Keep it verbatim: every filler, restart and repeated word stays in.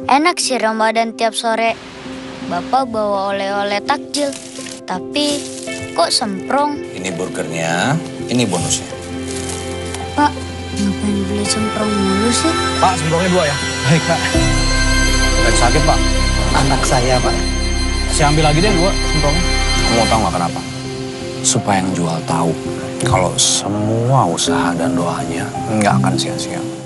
Enak sih Ramadan tiap sore. Bapak bawa oleh-oleh takjil. Tapi kok semprong? Ini burgernya, ini bonusnya. Pak, ngapain beli semprong mulu sih? Pak, semprongnya dua ya. Baik, Pak. Lagi sakit, Pak. Anak saya, Pak. Saya ambil lagi deh dua semprongnya. Kamu mau tahu nggak kenapa? Supaya yang jual tahu kalau semua usaha dan doanya nggak akan sia-sia.